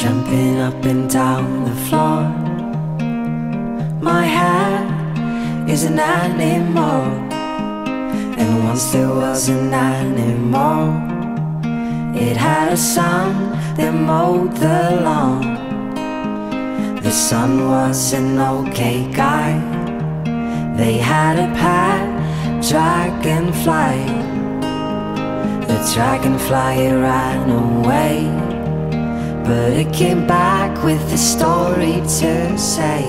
jumping up and down the floor. My hair is an animal, and once there was an animal. It had a son that mowed the lawn. The son was an okay guy. They had a pet dragonfly. The dragonfly ran away, but it came back with a story to say.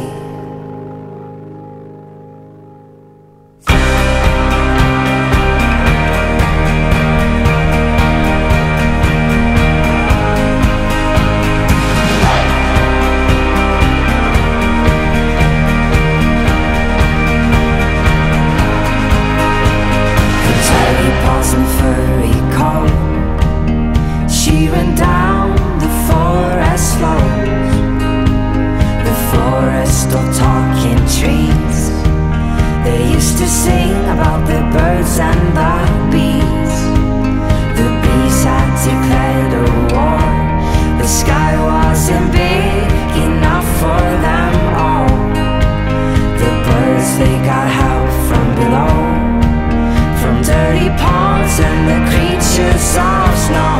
She ran down the forest slopes, the forest of talking trees. They used to sing about the birds and the bees. The bees had declared a war. The sky wasn't big enough for them all. The birds, they got help from below, from dirty ponds and the creatures of snow.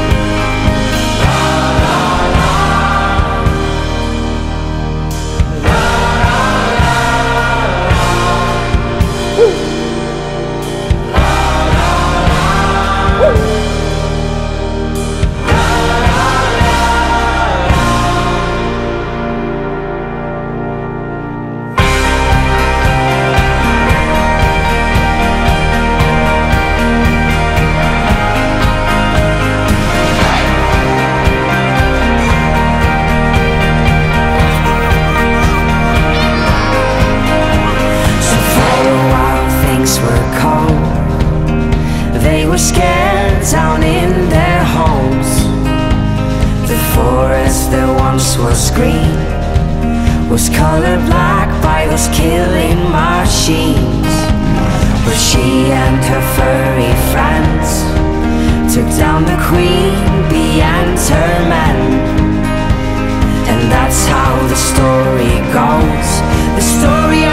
They were scared down in their homes. The forest that once was green was colored black by those killing machines. But she and her furry friends took down the queen bee and her men. And that's how the story goes. The story